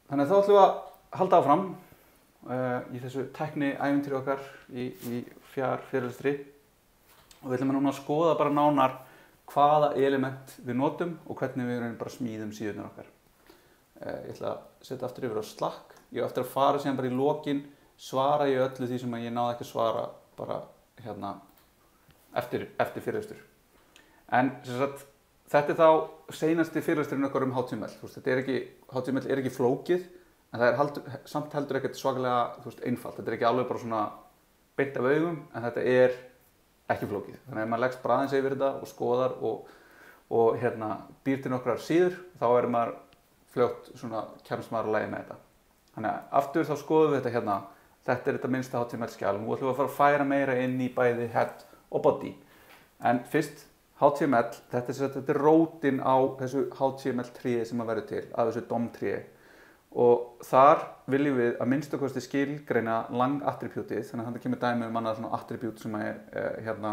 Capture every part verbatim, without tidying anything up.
Þannig að þá ætlum við að halda áfram uh, í þessu tækni-ævintýri okkar í, í fjár fyrirlestri og við ætlum að núna að skoða bara nánar hvaða element við notum og hvernig við erum bara smíðum síðurnar okkar. Uh, ég ætla að setja aftur yfir á Slack. Ég á eftir að fara síðan bara í lokin, svara ég öllu því sem ég náði ekki að svara bara hérna eftir, eftir fyrirlestur. En sem sagt, þetta er þá seinasti fyrirlesturinn okkar um H T M L. Þú veist, þetta er ekki, H T M L er ekki flókið, en það er haldur, samt heldur ekkert svakalega, þú veist, einfalt. Þetta er ekki alveg bara svona beint af augum, en þetta er ekki flókið. Þannig að ef maður leggst bara aðeins yfir þetta og skoðar og, og hérna, býr til nokkrar síður, þá er maður fljótt svona kemst maður að lagi með þetta. Þannig að aftur þá skoðum við þetta hérna. Þetta er þetta minnsta H T M L-skjal. Nú ætlum við að fara að færa meira inn í bæði head og body. En fyrst H T M L, þetta er, þetta er rótin á þessu H T M L-tríi sem að verður til, af þessu D O M-tríi. Og þar viljum við að minnstu kosti skilgreina lang-attribútið, þannig að þetta kemur dæmi um annað svona attribút sem er eh, hérna,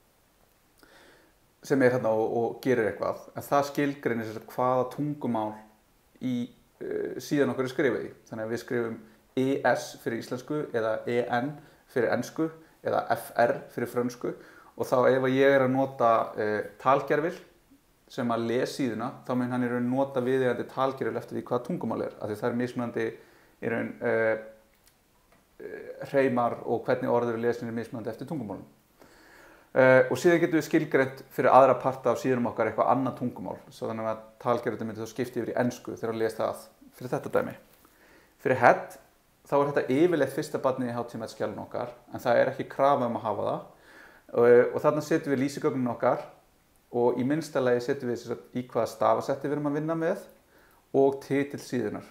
sem er hérna og, og gerir eitthvað. En það skilgreinir sér hvaða tungumál í uh, síðan okkur er skrifið í. Þannig að við skrifum E S fyrir íslensku eða E N fyrir ensku eða F R fyrir frönsku. Og þá ef ég er að nota uh, talgervil sem að les síðuna, þá mun hann í raun nota viðeigandi talgervil eftir því hvað tungumál er. Af því það er mismunandi í raun uh, uh, hreimar og hvernig orður er lesin er mismunandi eftir tungumálum. Uh, og síðan getum við skilgreint fyrir aðra parta af síðunum okkar eitthvað annað tungumál. Svo þannig að talgervil myndi þá skipta yfir í ensku þegar að lesa það fyrir þetta dæmi. Fyrir head, þá er þetta yfirleitt fyrsta barnið í H T M L-skjalinu okkar, en það er ekki krafa um að hafa það. Og þarna setjum við lýsigögnin okkar og í minnsta lagi setjum við sagt, í hvaða stafasetti við erum að vinna með og titill síðunar.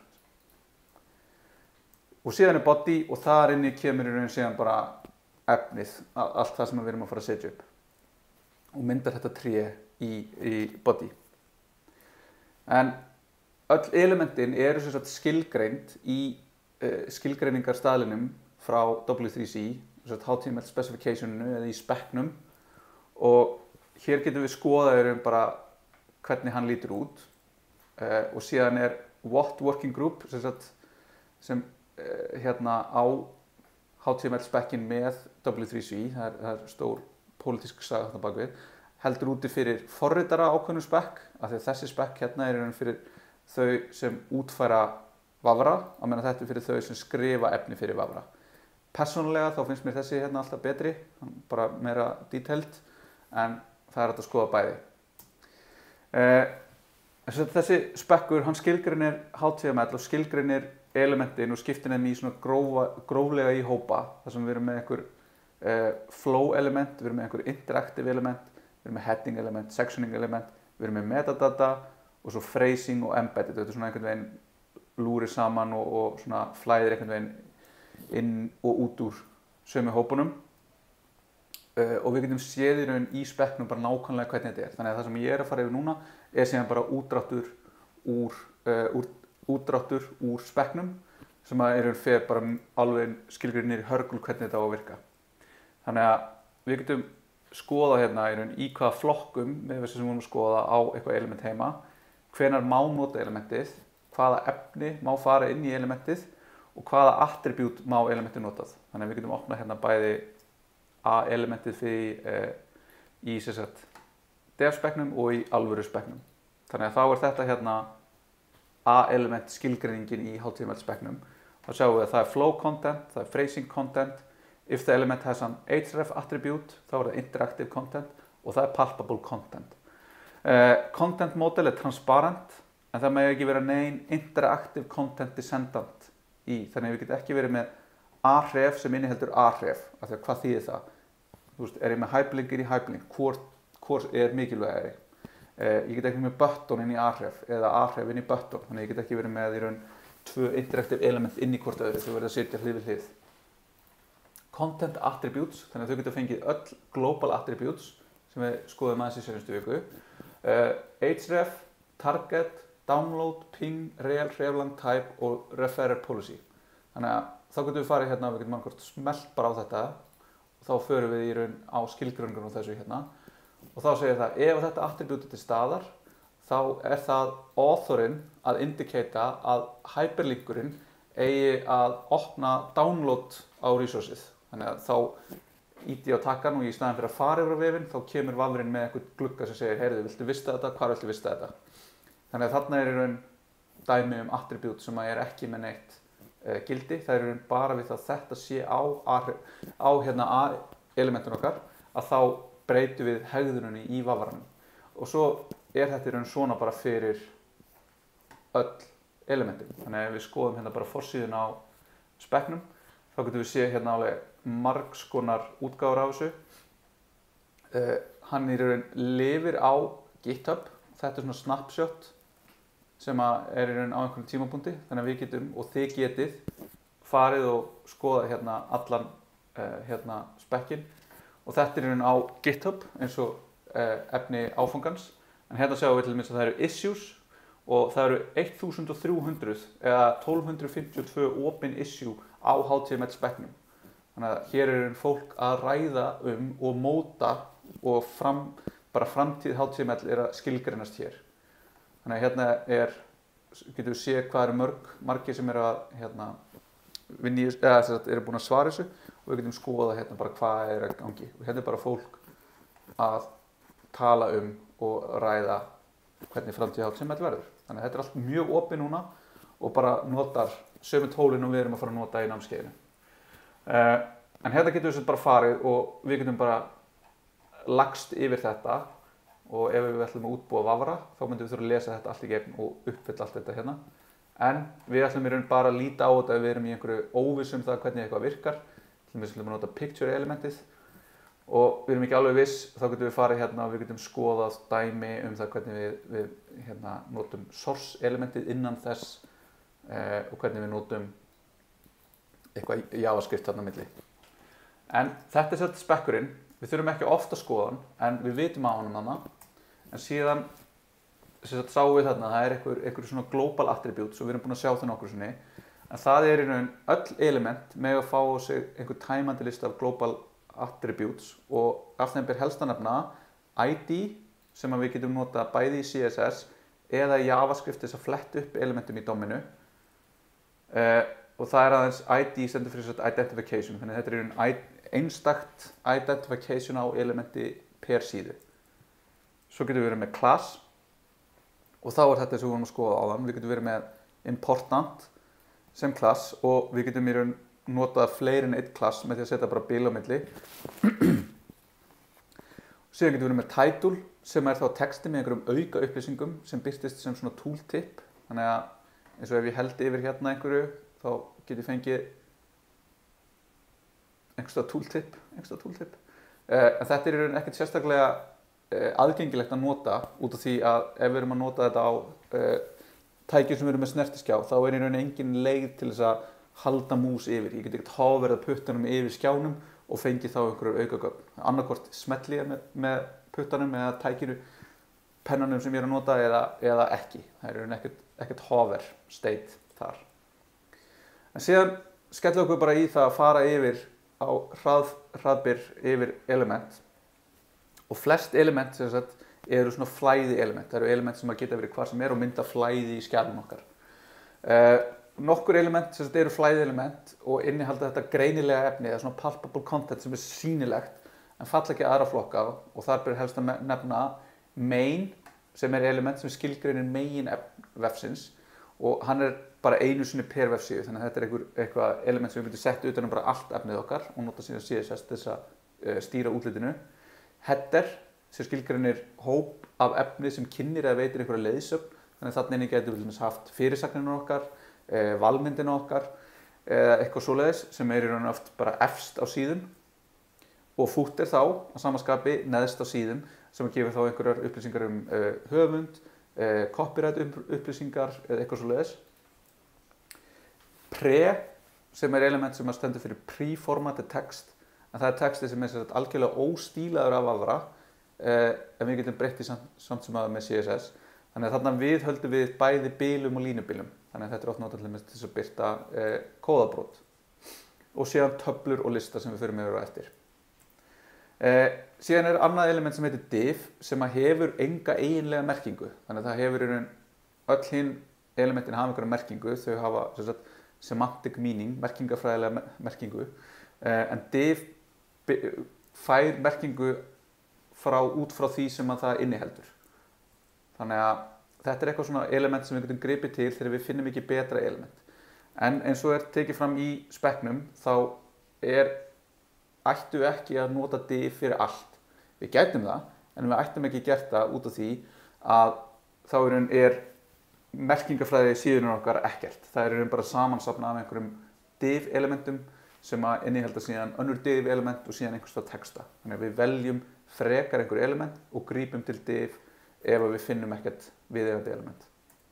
Og síðan er body og þar inni kemur í raun síðan bara efnið, allt það sem við erum að fara að setja upp. Og myndar þetta tré í, í body. En öll elementin eru sagt, skilgreind í uh, skilgreiningarstaðlinum frá W þrjú C. H T M L specificationinu eða í speknum og hér getum við skoðað um bara hvernig hann lítur út uh, og síðan er what working group sem, sagt, sem uh, hérna á H T M L spekkin með W þrjú C, það er, það er stór pólitísk saga þarna bakvið, heldur úti fyrir forritara ákveðnum spekk, af því að þessi spekk hérna er fyrir þau sem útfæra vafra, á meðan þetta er fyrir þau sem skrifa efni fyrir vafra. Persónulega þá finnst mér þessi hérna alltaf betri, bara meira detailed, en það er hægt að skoða bæði. Eh, þessi spekkur, hann skilgreinir H T M L og skilgreinir elementin og skiptir þeim í svona grófa, gróflega í hópa, þar sem við erum með einhver eh, flow element, við erum með einhver interactive element, við erum með heading element, sectioning element, við erum með metadata og svo phrasing og embedded. Þetta er svona einhvern veginn lúrir saman og, og svona flæðir einhvern veginn inn og út úr sömu hópunum uh, og við getum séð í raun í spekknum bara nákvæmlega hvernig þetta er. Þannig að það sem ég er að fara yfir núna er síðan bara útdráttur úr, uh, úr, útdráttur úr spekknum sem að í raun fer bara alveg skilgreinir í hörgul hvernig þetta á að virka. Þannig að við getum skoða hérna í raun í hvaða flokkum með þessi sem við vorum að skoða á eitthvað element heima, hvenær má nota elementið, hvaða efni má fara inn í elementið og hvaða attribút má elementið notað. Þannig að við getum opnað hérna bæði A-elementið fyrir eh, í dev-speknum og í alvöru speknum. Þannig að þá er þetta hérna A-element skilgreiningin í H T M L-speknum. Þá sjáum við að það er flow content, það er phrasing content. If the element has an href attribute, þá er það interactive content og það er palpable content. Eh, content model er transparent, en það með ekki vera nein interactive content descendant í, þannig að við getum ekki verið með A-href sem inniheldur A-href, af því að hvað þýðir það? Þú veist, er ég með hyperlink í hyperlink, hvor, hvor er mikilvægari? Eh, ég get ekki með button inn í A-href eða A-href inn í button, þannig að ég get ekki verið með í raun tvö interactive element inn í hvort öðru, þau verða að setja hlið við hlið. Content attributes, þannig að þau getur fengið öll global attributes sem við skoðum aðeins í seinustu viku. Eh, href, target, download, ping, rel, hreflang, type og referrer policy. Þannig að þá getum við farið hérna, við getum annað hvort smellt bara á þetta og þá förum við í raun á skilgreininguna á þessu hérna og þá segir það ef þetta attribút er til staðar þá er það authorinn að indicata að hyperlinkurinn eigi að opna download á resourceið. Þannig að þá íti ég á takkan og í staðan fyrir að fara yfir á vefinn þá kemur vafrinn með einhvern glugga sem segir heyrðu, viltu vista þetta, hvar viltu vista þetta? Þannig að þarna er í raun dæmi um attribute sem er ekki með neitt uh, gildi. Það er í raun bara við það þetta sé á, á, á hérna A-elementun okkar að þá breytum við hegðuninni í vafranum. Og svo er þetta í raun svona bara fyrir öll elementin. Þannig að ef við skoðum hérna bara forsíðuna á spekknum þá getum við séð hérna alveg margs konar útgáfur af þessu. Uh, hann í raun lifir á GitHub. Þetta er svona snapshot sem er í raun á einhverjum tímapunkti. Þannig að við getum og þið getið farið og skoða hérna allan uh, hérna spekkin. Og þetta er í raun á GitHub eins og uh, efni áfangans. En hérna sjáum við til dæmis að það eru issues og það eru þúsund þrjú hundruð eða tólf hundruð fimmtíu og tvö open issue á H T M L spekknum. Þannig að hér er fólk að ræða um og móta og fram, bara framtíð H T M L er að skilgreinast hér. Þannig að hérna er, getum við séð hvað eru mörg, margir sem eru að hérna, vinni, eða þess að eru búin að svara þessu og við getum skoða hérna bara hvað er að gangi. Og hérna er bara fólk að tala um og ræða hvernig framtíð H T M L verður. Þannig að þetta er allt mjög opið núna og bara notar sömu tólin og við erum að fara að nota í námskeiðinu. Uh, en hérna getum við bara farið og við getum bara lagst yfir þetta og ef við ætlum að útbúa vafra þá myndum við þurfa að lesa þetta allt í gegn og uppfylla allt þetta hérna. En við ætlum í raun bara að líta á þetta ef við erum í einhverju óviss um það hvernig eitthvað virkar. Við ætlum að nota picture elementið og við erum ekki alveg viss, þá getum við farið hérna og við getum skoðað dæmi um það hvernig við, við hérna, notum source elementið innan þess eh, og hvernig við notum eitthvað JavaScript þarna milli. En þetta er sett spekkurinn, við þurfum ekki ofta að skoða hann, en við vitum á honum þarna. En síðan sagt, sáum við þarna að það er einhver, einhver svona global attributes og við erum búin að sjá það nokkur sinni. En það er í raun öll element með að fá sig einhver tæmandi lista af global attributes og af þeim ber helst að nefna I D sem við getum nota bæði í C S S eða í JavaScript þess að fletta upp elementum í dominu. Uh, og það er aðeins I D stendur fyrir svona identification, þannig að þetta er í raun einstakt identification á elementi per síðu. Svo getum við verið með class og þá er þetta sem við vorum að skoða áðan. Við getum verið með important sem class og við getum í raun notað fleiri en eitt class með því að setja bara bil á milli. Síðan getum við verið með title sem er þá texti með einhverjum auka upplýsingum sem birtist sem svona tooltip. Þannig að eins og ef ég held yfir hérna einhverju þá get ég fengið einhverstað tooltip, einhverstað tooltip. Uh, en þetta er í raun ekkert sérstaklega uh, aðgengilegt að nota út af því að ef við erum að nota þetta á uh, tækjum sem við erum með snertiskjá þá er í raun engin leið til þess að halda mús yfir. Ég get ekkert háverið puttanum yfir skjánum og fengi þá einhverju aukagögn. Annarkvort smelli ég með, með puttanum eða tækinu pennanum sem ég er að nota eða, eða ekki. Það er í raun ekkert, ekkert hover state þar. En síðan skellum okkur bara í það að fara yfir á hrað, hraðbyr yfir element og flest element sem sagt eru svona flæði element. Það eru element sem að geta verið hvar sem er og mynda flæði í skjálum okkar. Uh, nokkur element sem sagt eru flæði element og innihalda þetta greinilega efni eða svona palpable content sem er sýnilegt en falla ekki aðra flokka og þar ber helst að nefna main sem er element sem skilgreinir megin vefsins og hann er bara einu sinni per vefsíðu, þannig að þetta er einhver, eitthvað element sem við getum sett utan um bara allt efnið okkar og nota síðan C S S til þess að uh, stýra útlitinu. Header sem skilgreinir hóp af efni sem kynnir eða veitir einhverja leiðsögn, þannig að þarna inni getum við haft fyrirsagnirna okkar, uh, valmyndina okkar, eða uh, eitthvað svoleiðis sem er í raun oft bara efst á síðum og footer þá að samaskapi neðst á síðum sem gefur þá einhverjar upplýsingar um uh, höfund, uh, copyright upplýsingar eða eitthvað svoleiðis. Pre sem er element sem stendur fyrir pre-formatted text en það er texti sem er sagt, algjörlega óstílaður af vafra eh, en við getum breytt í samt, samt sem aða með C S S þannig að þarna við höldum við bæði bilum og línubilum þannig að þetta er oft notað til þess að birta eh, kóðabrót og síðan töflur og lista sem við förum yfir á eftir. Eh, síðan er annað element sem heitir div sem að hefur enga eiginlega merkingu. Þannig að það hefur í raun öll hinn elementin hafa einhverja merkingu, þau hafa sem sagt, semantic meaning, merkingafræðilega merkingu, eh, en div fær merkingu frá, út frá því sem að það inniheldur. Þannig að þetta er eitthvað svona element sem við getum gripið til þegar við finnum ekki betra element. En eins og er tekið fram í spekknum, þá er ættum við ekki að nota div fyrir allt. Við gætum það, en við ættum ekki gert það út af því að þá er merkingafræði síðunar okkar ekkert. Það er bara samansafna af einhverjum div elementum sem að innihalda síðan önnur div element og síðan einhverstað texta. Þannig að við veljum frekar einhver element og grípum til div ef við finnum ekkert viðeigandi element.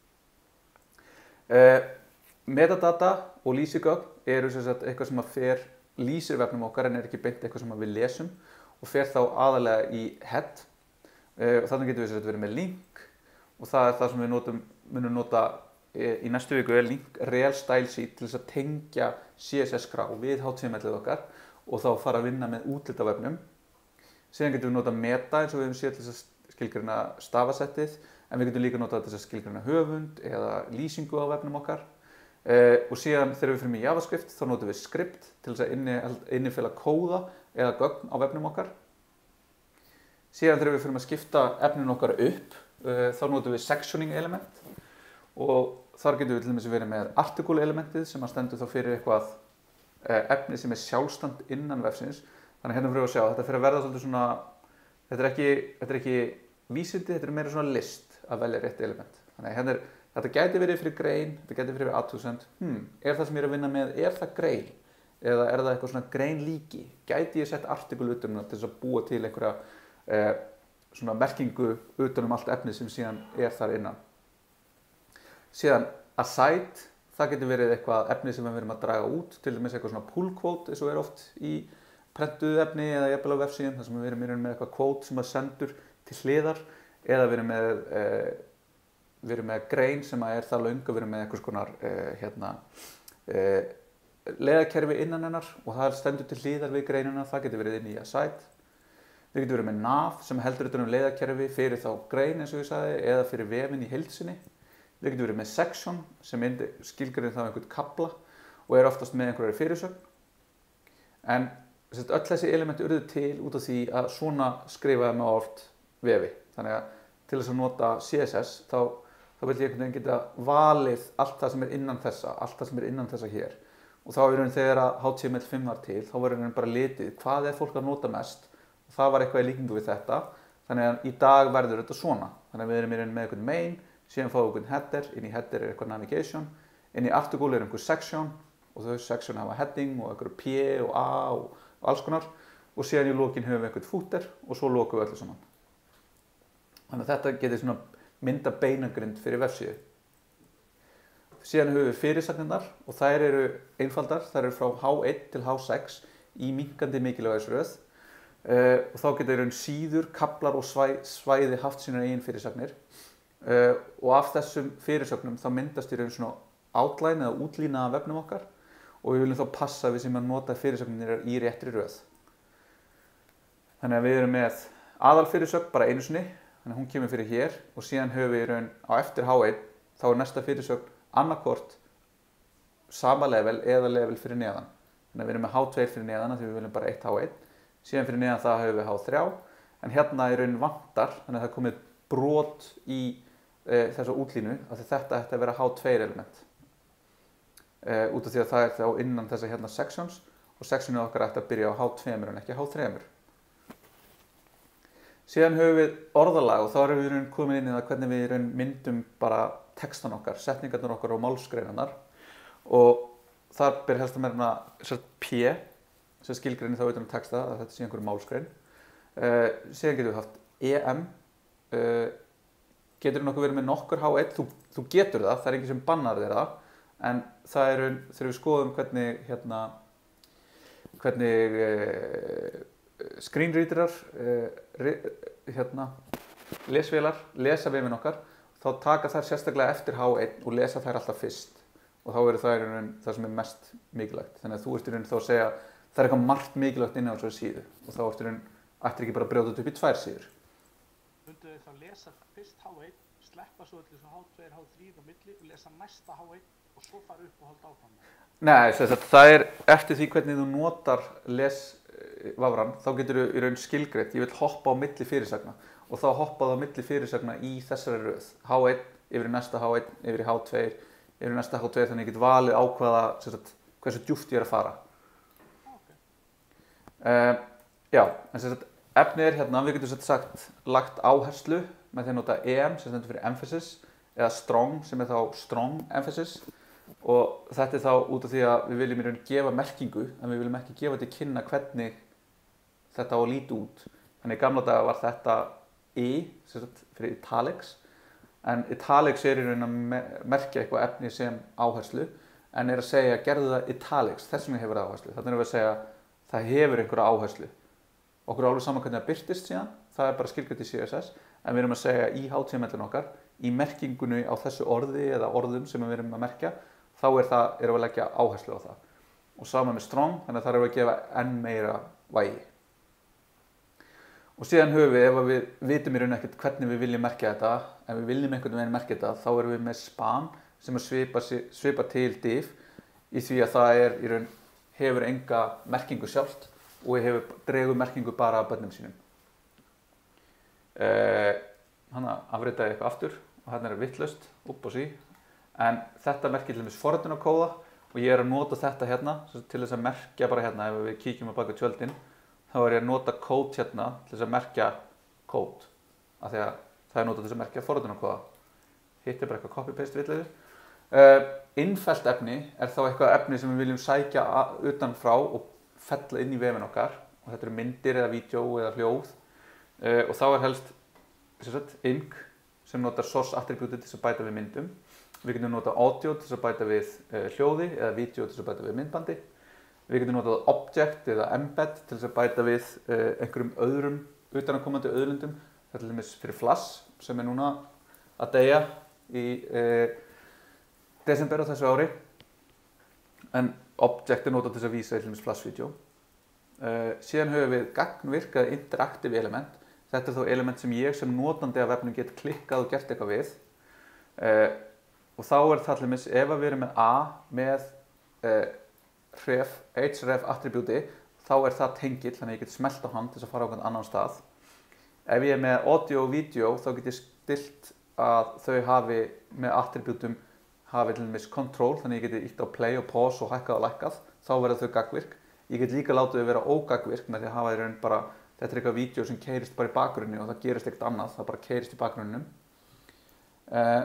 Uh, metadata og lýsigögn eru sem sagt eitthvað sem að fer lýsir vefnum okkar en er ekki beint eitthvað sem við lesum og fer þá aðalega í head uh, og þannig getum við sem sagt verið með link og það er það sem við notum, munum nota uh, í næstu viku er link real style sheet til þess að tengja C S S skrá við H T M L-ið okkar og þá fara að vinna með útlit á vefnum. Síðan getum við nota meta eins og við höfum séð til þess að skilgreina stafasettið en við getum líka notað til þess að skilgreina höfund eða lýsingu á vefnum okkar. Uh, og síðan þegar við fyrir með JavaScript þá notum við script til þess að innifela kóða eða gögn á vefnum okkar. Síðan þegar við fyrir að skipta efninu okkar upp uh, þá notum við sectioning element og þar getum við til dæmis verið með article elementið sem að stendur þá fyrir eitthvað uh, efni sem er sjálfstand innan vefsins. Þannig hérna fyrir að sjá þetta fyrir að verða svolítið svona þetta er ekki, þetta er ekki vísindi, þetta er meira svona list að velja rétt element. Þannig hérna er Þetta gæti verið fyrir grein, þetta gæti verið fyrir athugasemd. Hmm, er það sem ég er að vinna með, er það grein? Eða er það eitthvað svona grein líki? Gæti ég sett artikul utan um það til þess að búa til einhverja eh, svona merkingu utan um allt efni sem síðan er þar innan. Síðan aside, það getur verið eitthvað efni sem við erum að draga út, til dæmis eitthvað svona pull quote eins og er oft í prentuðu efni eða jafnvel á vefsíðum, þar sem við erum með eitthvað quote sem að sendur til hliðar eða við erum með eh, Við erum með grein sem er það löng og við erum með einhvers konar uh, hérna, uh, leiðakerfi innan hennar og það stendur til hliðar við greinina, það getur verið inn í aside. Við getum verið með nav sem heldur utan um leiðakerfi fyrir þá grein eins og ég sagði eða fyrir vefinn í heild sinni. Við getum verið með section sem skilgreinir þá einhvern kafla og er oftast með einhverjari fyrirsögn. En öll þessi elementi urðu til út af því að svona skrifaði með oft vefi. Þannig að til þess að nota C S S þá þá vil ég einhvern veginn geta valið allt það sem er innan þessa, allt það sem er innan þessa hér. Og þá er raun þegar að H T M L fimm var til, þá var raun bara litið hvað er fólk að nota mest og það var eitthvað í líkingu við þetta. Þannig að í dag verður þetta svona. Þannig að við erum í raun með einhvern main, síðan fáum við einhvern header, inn í header er eitthvað navigation, inn í article er einhver section og þau section hafa heading og einhver P og A og, og alls konar og síðan í lokin höfum við einhvern footer og svo lokum við öllu saman. Þannig að þetta getur svona mynda beinagrind fyrir vefsíðu. Síðan höfum við fyrirsagnirnar og þær eru einfaldar, þær eru frá H eitt til H sex í minnkandi mikilvægisröð uh, og þá geta í raun síður, kaflar og svæ, svæði haft sínar eigin fyrirsagnir uh, og af þessum fyrirsögnum þá myndast í raun svona outline eða útlína af vefnum okkar og við viljum þá passa við sem að nota fyrirsagnir í réttri röð. Þannig að við erum með aðal fyrirsögn bara einu sinni. Þannig að hún kemur fyrir hér og síðan höfum við í raun á eftir H eitt þá er næsta fyrirsögn annarkvort sama level eða level fyrir neðan. Þannig að við erum með H tvö fyrir neðan því við viljum bara eitt H eitt. Síðan fyrir neðan það höfum við H þrjú en hérna í raun vantar þannig að það er komið brot í e, þessa útlínu af því þetta ætti að vera H tvö element. E, út af því að það er þá innan þessa hérna sections og sectionið okkar ætti að byrja á H tvö en ekki H þrjú. Síðan höfum við orðalag og þá erum við komin inn í það hvernig við myndum bara textan okkar, setningarnar okkar og málsgreinarnar og þar ber helst að meina P sem skilgreinir þá utan um texta að þetta sé einhverju málsgrein. Uh, síðan getum við haft E M, uh, getur nokkuð verið með nokkur H eitt, þú, þú getur það, það er ekki sem bannar þér það en það er þegar við skoðum hvernig, hérna, hvernig uh, screenreaderar, uh, hérna, lesvélar, lesa vefinn okkar, þá taka þær sérstaklega eftir H eitt og lesa þær alltaf fyrst og þá verður það í raun það sem er mest mikilvægt. Þannig að þú ert í raun þá að segja það er eitthvað margt mikilvægt inn á þessari síðu og þá ert í raun ættir ekki bara að brjóta þetta upp í tvær síður. Myndu þau þá lesa fyrst H eitt, sleppa svo öllu svo H tvö, H þrjú á milli og lesa næsta H eitt og svo fara upp og halda áfram? Nei, þess að það er eftir því hvernig þú notar lesvafran, þá getur þú í raun skilgreitt, ég vil hoppa á milli fyrirsagna og þá hoppaðu á milli fyrirsagna í þessari röð. H eitt yfir í næsta H eitt, yfir í H tvö, yfir í næsta H tvö, þannig ég get valið ákvaða sagt, hversu djúpt ég er að fara. Okay. Uh, já, en sem sagt, efnið er hérna, við getum sagt lagt áherslu með því að nota E M sem stendur fyrir emphasis eða strong sem er þá strong emphasis og þetta er þá út af því að við viljum í raun gefa merkingu en við viljum ekki gefa til kynna hvernig þetta á að líti út. Þannig í gamla daga var þetta I sem sagt fyrir italics en italics er í raun að merkja eitthvað efni sem áherslu en er að segja gerðu það italics, þess vegna hefur það áherslu. Þannig er við að segja það hefur einhverja áherslu. Okkur er alveg saman hvernig það birtist síðan, það er bara skilgreitt í C S S en við erum að segja í H T M L-in okkar í merkingunni á þessu orði eða orðum sem við erum að merkja þá er það, erum við að leggja áherslu á það. Og sama með strong, þannig að það erum við að gefa enn meira vægi. Og síðan höfum við, ef við vitum í raun ekkert hvernig við viljum merkja þetta, ef við viljum einhvern veginn merkja þetta, þá erum við með span sem að svipa, svipa til div í því að það er í raun, hefur enga merkingu sjálft og hefur dregur merkingu bara af börnum sínum. Uh, Þannig að afritaði eitthvað aftur og hérna er vitlaust, upp og sí. En þetta merkir til dæmis forritunarkóða og ég er að nota þetta hérna til þess að merkja bara hérna ef við kíkjum á baka tjöldin þá er ég að nota kód hérna til þess að merkja kód af því að það er notað til þess að merkja forritunarkóða. Hitt er bara eitthvað copy-paste vitleiður. Uh, innfellt efni er þá eitthvað efni sem við viljum sækja utan frá og fella inn í vefinn okkar og þetta eru myndir eða vídeó eða hljóð uh, og þá er helst sem sagt, ink sem notar source attribute til þess að bæta við myndum. Við getum notað audio til þess að bæta við uh, hljóði eða vídeo til þess að bæta við myndbandi. Við getum notað object eða embed til þess að bæta við uh, einhverjum öðrum utanakomandi auðlindum. Þetta er til dæmis fyrir Flash sem er núna að deyja í uh, desember á þessu ári. En object er notað til þess að vísa í til dæmis Flash video. Uh, síðan höfum við gagnvirk eða interactive element. Þetta er þá element sem ég sem notandi af vefnum get klikkað og gert eitthvað við. Uh, Og þá er það allir mis, ef við erum með A með uh, href, href attribúti, þá er það tengill, þannig að ég get smellt á hann til þess að fara á einhvern annan stað. Ef ég er með audio og video, þá get ég stilt að þau hafi með attribútum hafi til dæmis control, þannig að ég geti ítt á play og pause og hækkað og lækkað, þá verða þau gagnvirk. Ég get líka látið þau vera ógagnvirk með því að hafa í raun bara, þetta er eitthvað vídeo sem keyrist bara í bakgrunni og það gerist ekkert annað, það bara keyrist í bakgrunninum. Uh,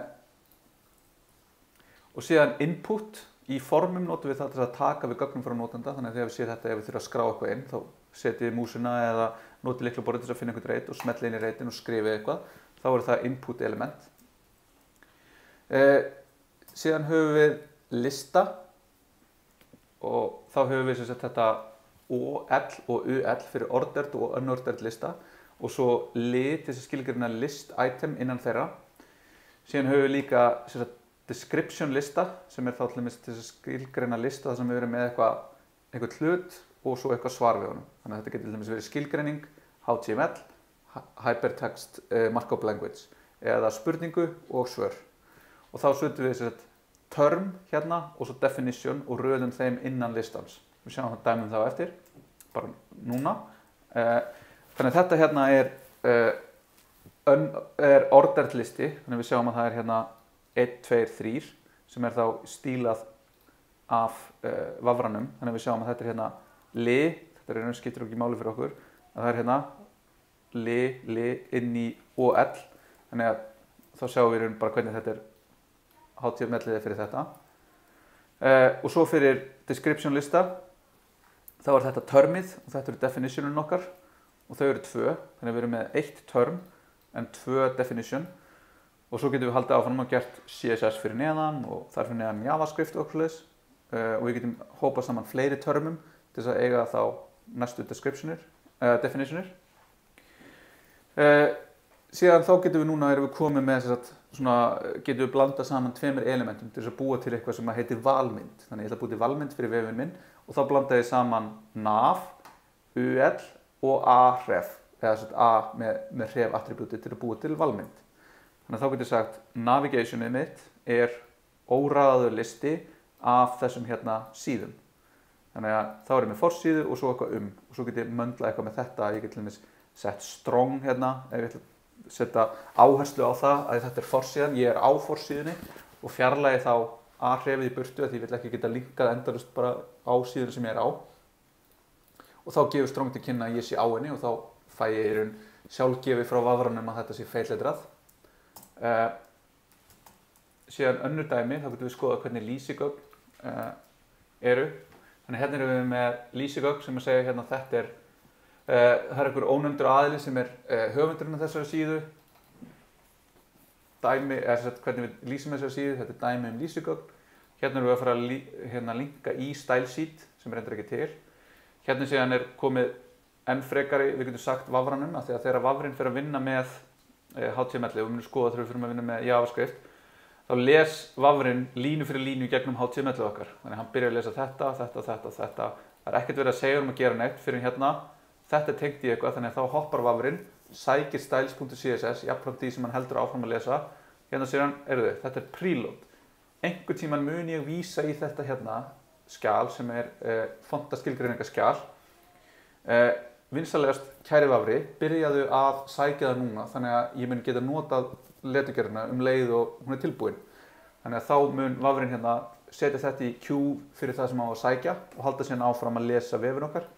Og síðan input, í formum notum við það til að taka við gögnum frá notanda, þannig að þegar við séum þetta ef við þurfum að skrá eitthvað inn, þá setjum við músina eða notið lyklaborðið til að finna einhvern reit og smelli inn í reitin og skrifið eitthvað, þá er það input element. Eh, síðan höfum við lista og þá höfum við sem sagt þetta O L og U L fyrir ordered og unordered lista og svo lið til þess að skilgreina list item innan þeirra. Síðan höfum við líka sem sagt description lista sem er þá til dæmis til þess að skilgreina lista þar sem við erum með eitthvað, eitthvað hlut og svo eitthvað svar við honum. Þannig að þetta getur til dæmis verið skilgreining, H T M L, hypertext uh, markup language eða spurningu og svör. Og þá setjum við þessi term hérna og svo definition og röðum þeim innan listans. Við sjáum það dæmum þá eftir, bara núna. Uh, þannig að þetta hérna er, uh, un, er ordered listi, þannig að við sjáum að það er hérna einn, tveir, þrír sem er þá stílað af uh, vafranum. Þannig að við sjáum að þetta er hérna li, þetta er einhvern skiptir ekki máli fyrir okkur, að það er hérna li, li inn í O L. Þannig að þá sjáum við bara hvernig þetta er H T M L-ið fyrir þetta. Uh, og svo fyrir description lista, þá er þetta termið og þetta eru definitionin okkar og þau eru tvö. Þannig að við erum með eitt term en tvö definition. Og svo getum við haldið áfram og gert C S S fyrir neðan og þar fyrir neðan JavaScript og okkur svoleiðis. Uh, og við getum hópað saman fleiri termum til þess að eiga þá næstu descriptionir, uh, definitionir. Uh, síðan þá getum við núna, erum við komið með þess að svona, getum við blandað saman tveimur elementum til þess að búa til eitthvað sem heitir valmynd. Þannig ég ætla að búa til valmynd fyrir vefinn minn og þá blandaði ég saman nav, U L og A href eða sett A með, með href attribúti til að búa til valmynd. Þannig að þá getur sagt navigationið mitt er óraðaður listi af þessum hérna síðum. Þannig að þá er ég með forsíðu og svo eitthvað um og svo get ég möndla eitthvað með þetta. Ég get til dæmis sett strong hérna ef ég ætla að setja áherslu á það að þetta er forsíðan, ég er á forsíðunni og fjarlægi þá A-hrefið í burtu því ég vil ekki geta linkað endalaust bara á síðunni sem ég er á. Og þá gefur strong til kynna að ég sé á henni og þá fæ ég í raun sjálfgefi frá vafranum að þetta sé feilletrað. Uh, síðan önnur dæmi, þá getum við skoða hvernig lýsigögn uh, eru. Þannig hérna erum við með lýsigögn sem að segja hérna þetta er, uh, það er einhver ónefndur aðili sem er uh, höfundurinn af þessari síðu. Dæmi, eða sagt, hvernig við lýsum þessari síðu, þetta er dæmi um lýsigögn. Hérna erum við að fara að lí, hérna, linka í style sheet sem er endur ekki til. Hérna síðan er komið enn frekari, við getum sagt vafranum, að þegar vafrinn fer að vinna með H T M L og við munum skoða þegar við fyrir að vinna með JavaScript, þá les vafrinn línu fyrir línu gegnum H T M L okkar. Þannig að hann byrjar að lesa þetta, þetta, þetta, þetta. Það er ekkert verið að segja um að gera neitt fyrir hérna. Þetta er tengt í eitthvað, þannig að þá hoppar vafrinn, sækir styles.css, jafnframt því sem hann heldur áfram að lesa. Hérna sér hann, eru þau, þetta er preload. Einhvern tímann mun ég vísa í þetta hérna skjal sem er uh, fontaskilgreiningaskjal. Uh, Vinsalegast kæri vafri, byrjaðu að sækja það núna þannig að ég mun geta notað leturgerðina um leið og hún er tilbúin. Þannig að þá mun vafrinn hérna setja þetta í queue fyrir það sem á að sækja og halda síðan áfram að lesa vefinn okkar.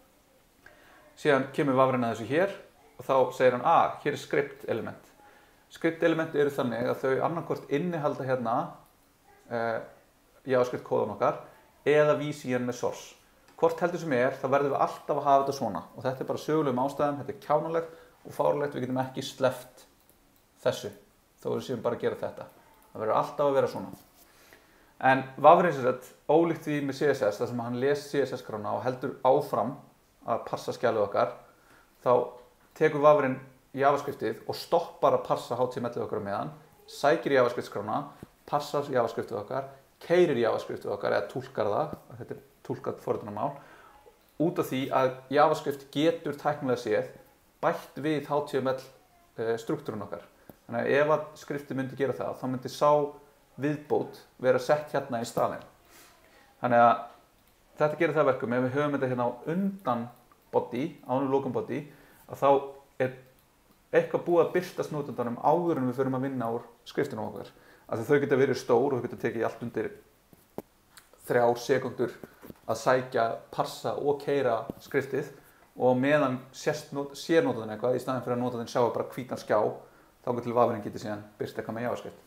Síðan kemur vafrinn að þessu hér og þá segir hann að hér er script element. Script element eru þannig að þau annarkvort innihalda hérna uh, JavaScript kóðan okkar eða vísi hérna með source. Hvort heldur sem er, þá verðum við alltaf að hafa þetta svona og þetta er bara sögulegum ástæðum, þetta er kjánalegt og fárlegt, við getum ekki sleppt þessu þó við séum bara að gera þetta. Það verður alltaf að vera svona. En vafrinn sem sagt, ólíkt því með C S S, þar sem hann les C S S-skrána og heldur áfram að parsa skjalið okkar, þá tekur vafrinn JavaScriptið og stoppar að parsa H T M L-ið okkar meðan, sækir JavaScript-skrána, passar JavaScriptið okkar, keyrir JavaScriptið okkar eða túlkar það, þetta er túlkað forritunarmál, út af því að JavaScript getur tæknilega séð bætt við H T M L struktúrun okkar. Þannig að ef að skriftið myndi gera það, þá myndi sá viðbót vera sett hérna í staðinn. Þannig að þetta gerir það verkum, ef við höfum þetta hérna á undan body, ánum lokum body, að þá er eitthvað búið að birtast notandanum áður en við förum að vinna úr skriftunum okkar. Af því þau geta verið stór og þau geta tekið allt undir þrjár sekúndur að sækja, parsa og keyra skriftið og meðan sér notandinn eitthvað í staðinn fyrir að notandinn sjá bara hvítan skjá þá til vafrinn getur síðan birst eitthvað með JavaScript.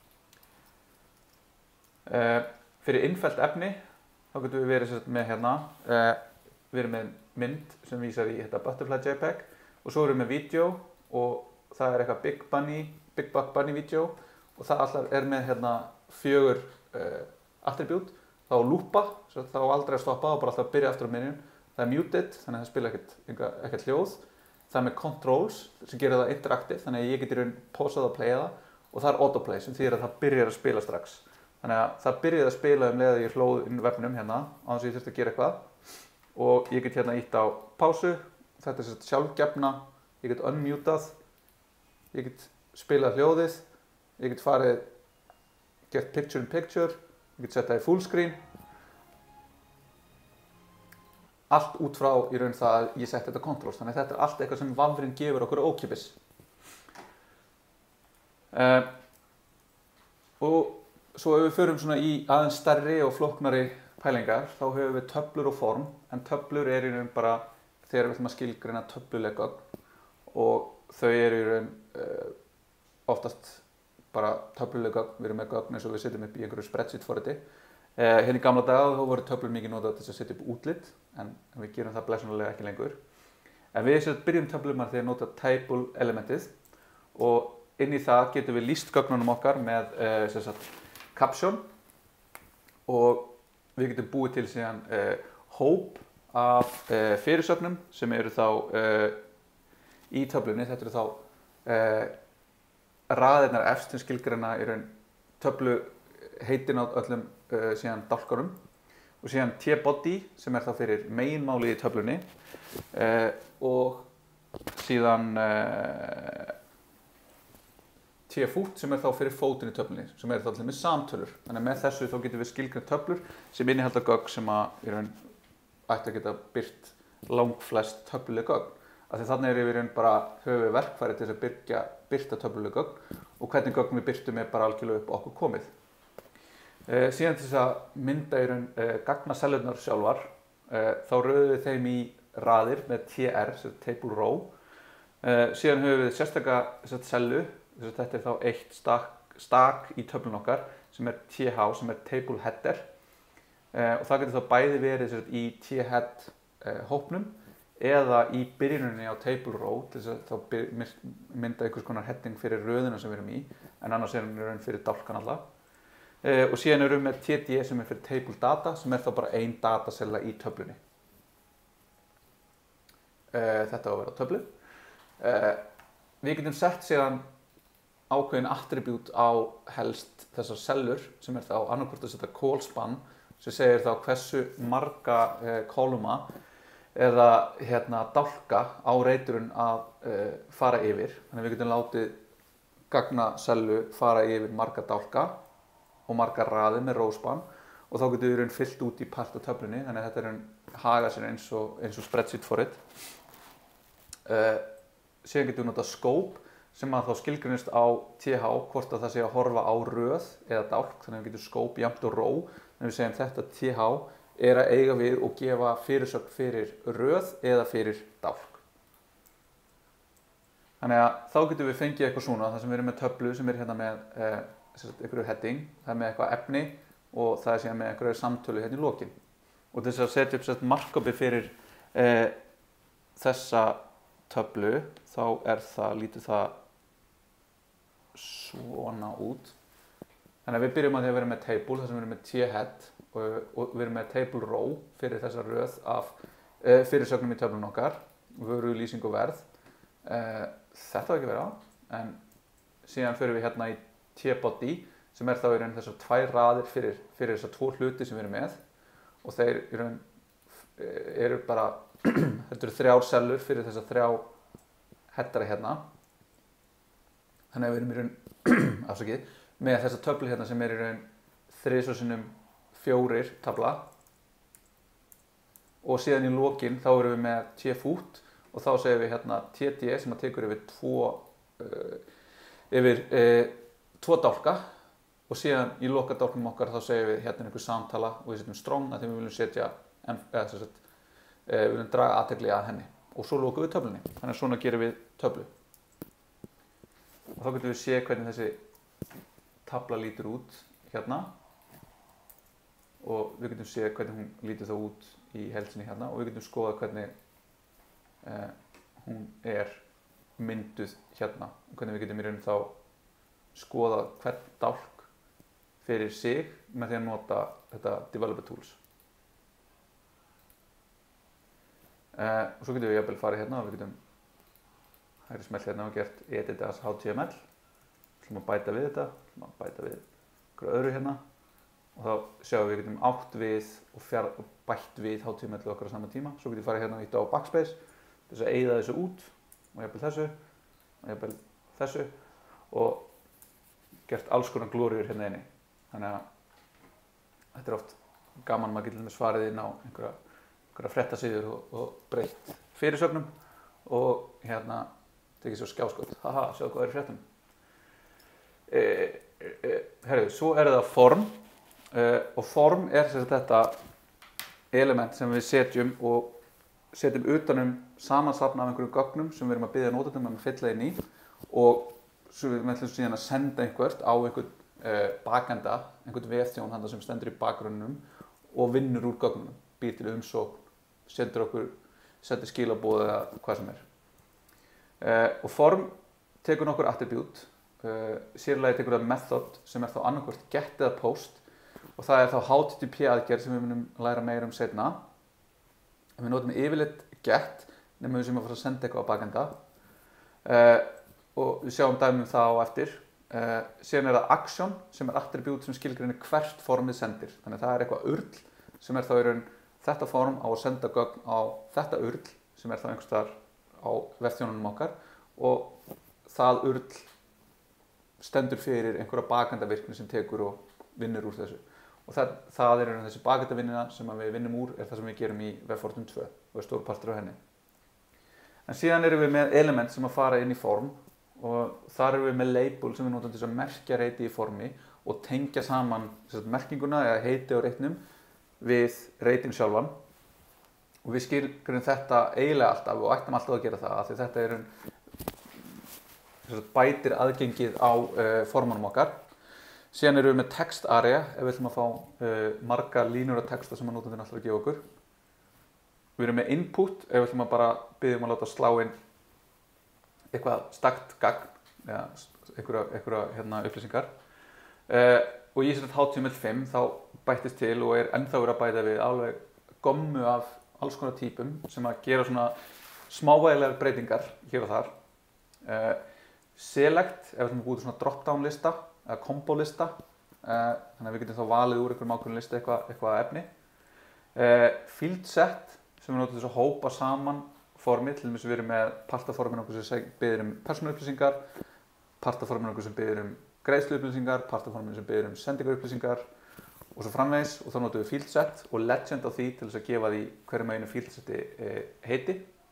Uh, fyrir innfellt efni þá getum við verið með hérna uh, við erum með mynd sem vísar í þetta Butterfly JPEG og svo erum við með vídeo og það er eitthvað Big Bunny, Big Buck Bunny vídeo og það allar er með hérna fjögur uh, attribút. Þá lúpa, þá aldrei að stoppa og bara alltaf að byrja aftur á menjun. Það er muted, þannig að það spila ekkert, ekkert hljóð. Það er með controls sem gerir það interactive, þannig að ég get í raun pausað og playa það. Og það er autoplay sem þýðir að það byrjar að spila strax. Þannig að það byrjaði að spila um leið að ég hlóð inn vefnum hérna, á þess að ég þurfti að gera eitthvað. Og ég get hérna ítt á pásu, þetta er sjálfgefna, ég get unmutað, ég get spilað hljóðið, ég get farið, gert picture in picture, ég get sett það í fullscreen. Allt út frá í raun það að ég sett þetta controls, þannig að þetta er allt eitthvað sem vafrinn gefur okkur ókeypis. Uh, og svo ef við förum svona í aðeins stærri og flóknari pælingar, þá höfum við töflur og form, en töflur er í raun bara þegar við ætlum að skilgreina töfluleg gögn og þau eru í raun uh, oftast bara töfluleg gögn, við erum með gögn eins og við setjum upp í einhverju spreadsheet forriti. Eh, hérna í gamla daga þá voru töflur mikið notað til að setja upp útlit, en við gerum það blessunarlega ekki lengur. En við sem byrjum töflurnar þegar nota table elementið og inn í það getum við lýst gögnunum okkar með eh, sem sagt, caption og við getum búið til síðan eh, hóp af eh, fyrirsögnum sem eru þá eh, í töflunni. Þetta eru þá eh, raðirnar efst sem skilgreina í raun töflu heitin á öllum uh, síðan dálkunum og síðan T-body sem er þá fyrir meginmálið í töflunni uh, og síðan uh, tfoot sem er þá fyrir fótinn í töflunni, sem er þá til með samtölur. Þannig að með þessu þá getum við skilgreint töflur sem innihalda gögn sem að í raun ætti að geta byrt langflest töfluleg gögn. Af því þannig er í raun bara höfum við verkfæri til að byrja, byrta töfluleg gögn og hvernig gögn við byrtum er bara algjörlega upp okkur komið. Uh, síðan til þess að mynda í raun uh, gagnasellurnar sjálfar, uh, þá röðum við þeim í raðir með T R, sem table row. Uh, síðan höfum við sérstaka sellu. Þetta er þá eitt stak, stak í töflun okkar sem er T H, sem er table header uh, og það getur þá bæði verið sagt, í T-head uh, hópnum eða í byrjuninni á table row til þess að þá mynda einhvers konar heading fyrir röðina sem við erum í en annars er hann raun fyrir dálkan alla uh, og síðan erum við með T D sem er fyrir table data sem er þá bara ein datasella í töflunni. Uh, þetta á að vera töflu. Uh, við getum sett síðan ákveðin attribút á helst þessar sellur sem er þá annarkvort að setja call span sem segir þá hversu marga eh, koluma eða hérna dálka á reiturinn að eh, fara yfir. Þannig að við getum látið gagnasellu fara yfir marga dálka og marga raðir með row span og þá getum við raun fyllt út í part af töflunni þannig að þetta er raun haga sér eins og, eins og spreadsheet for it. Eh, síðan getum við notað scope sem að þá skilgreinist á T H hvort að það sé að horfa á röð eða dálk, þannig að við getum scope jafnt og row, þannig að við segjum þetta T H er að eiga við og gefa fyrirsögn fyrir röð eða fyrir dálk. Þannig að þá getum við fengið eitthvað svona, þar sem við erum með töflu sem er hérna með eh, einhverju heading, það er með eitthvað efni og það er síðan með einhverju samtölu hérna í lokin. Og til þess að setja upp sett markupi fyrir eh, þessa töflu, þá er það, lítið það svona út. Þannig að við byrjum að því að vera með table, þar sem við erum með T-head og, og við erum með table row fyrir þessa röð af e, fyrirsögnum í töflun okkar, vöru, lýsing og verð. E, þetta var ekki verið á, en síðan fyrir við hérna í T-body sem er þá í raun þessar tvær raðir fyrir, fyrir þessar tvo hluti sem við erum með og þeir í raun eru bara, þetta eru þrjár sellur fyrir þessar þrjá headera hérna. Þannig að við erum í raun, afsakið, með þessa töflu hérna sem er í raun þrisvar sinnum fjórir tabla og síðan í lokin þá erum við með T-foot og þá segum við hérna T D sem að tekur yfir tvo, uh, yfir uh, tvo dálka og síðan í loka dálkunum okkar þá segum við hérna einhver samtala og við setjum strong að því við viljum setja, eða sem sagt, uh, við viljum draga athygli að henni og svo lokum við töflunni. Þannig að svona gerum við töflu. Og þá getum við séð hvernig þessi tabla lítur út hérna og við getum séð hvernig hún lítur þá út í heild sinni hérna og við getum skoðað hvernig eh, hún er mynduð hérna og hvernig við getum í raun þá skoðað hvern dálk fyrir sig með því að nota þetta developer tools. Eh, og svo getum við jafnvel farið hérna og við getum hægri smelt hérna og gert edit as H T M L. Við ætlum að bæta við þetta, við ætlum að bæta við einhverju öðru hérna og þá sjáum við við getum átt við og, fjár, og bætt við H T M L okkar á sama tíma. Svo getum við farið hérna og ítt á backspace til þess að eyða þessu út og jafnvel þessu og jafnvel þessu og gert alls konar glóriur hérna inni. Þannig að þetta er oft gaman, maður getur með svarið inn á einhverja, einhverja fréttasíður og, og breytt fyrirsögnum og hérna tekið svo skjáskot, haha, sjáðu hvað er í fréttum. E, e, herru, svo er það form e, og form er sem sagt þetta element sem við setjum og setjum utanum samansafn af einhverjum gögnum sem við erum að biðja notendum um að fylla inn í og svo við ætlum síðan að senda einhvert á einhvern e, bakenda, einhvern vefþjón handa sem stendur í bakgrunnum og vinnur úr gögnunum, býr til umsókn, sendur okkur, sendir skilaboð eða hvað sem er. Uh, og form tekur nokkur attribute, uh, sérlega tekur það method sem er þá annarkvort get eða post og það er þá H T T P aðgerð sem við munum læra meira um seinna. Við notum yfirleitt get nema við sem að fara að senda eitthvað á bakenda uh, og við sjáum dæmi um það á eftir. Uh, síðan er það action sem er attribute sem skilgreinir hvert formið sendir, þannig að það er eitthvað url sem er þá í raun þetta form á að senda gögn á þetta url sem er þá einhvers staðar á vefþjónunum okkar og það url stendur fyrir einhverja bakendavirkni sem tekur og vinnur úr þessu. Og það, það er þessi bakendavinnina sem við vinnum úr er það sem við gerum í Webfortune tvö og er stór partur á henni. En síðan erum við með element sem að fara inn í form og þar erum við með label sem við notum til að merkja reiti í formi og tengja saman sagt, merkinguna eða heiti á reitnum við reitin sjálfan. Og við skilgrum þetta eiginlega alltaf og ættum alltaf að gera það af því þetta er sagt, bætir aðgengið á uh, formunum okkar. Síðan erum við með text area ef við ætlum að fá uh, marga línur af texta sem að notandinn alltaf að gefa okkur. Við erum með input ef við ætlum að bara biðjum að láta slá inn eitthvað stakt gagn eða einhverja, einhverja hérna, upplýsingar. Uh, og í H T M L fimm þá bættist til og er ennþá verið að bæta við alveg gommu af alls konar típum sem að gera svona smávægilegar breytingar hér og þar. Uh, select ef við ætlum að búið svona drop-down lista eða combo lista, uh, þannig að við getum þá valið úr einhverjum ákveðnum lista eitthvað, eitthvað efni. Uh, field set sem við notum þess að hópa saman formi, til dæmis við erum með partaformin okkur sem biður um persónuupplýsingar, partaformin okkur sem biður um greiðsluupplýsingar, partaformin sem biður um sendingarupplýsingar og svo framvegis og þá notum við field set og legend á því til þess að gefa því hverjum einu field seti uh, heiti.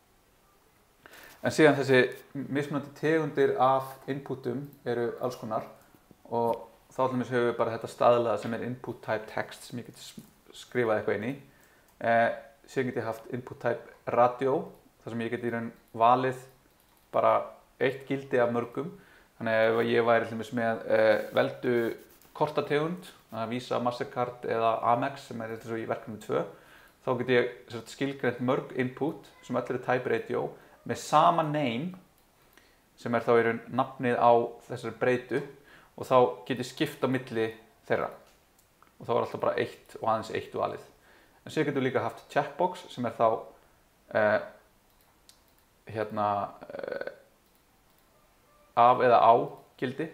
En síðan þessi mismunandi tegundir af inputum eru alls konar og þá til dæmis höfum við bara þetta staðlaða sem er input type text sem ég geti skrifað eitthvað inn í. Eh, síðan get ég haft input type radio þar sem ég geti í raun valið bara eitt gildi af mörgum. Þannig að ef ég væri til dæmis með eh, veldu kortategund, að vísa Mastercard eða Amex sem er eins og í verkefni tvö, þá get ég skilgreint mörg input sem öll eru type radio með sama name sem er þá í raun nafnið á þessari breytu og þá get ég skipt á milli þeirra og þá er alltaf bara eitt og aðeins eitt valið. En svo getum við líka haft checkbox sem er þá eh, hérna eh, af eða á gildi.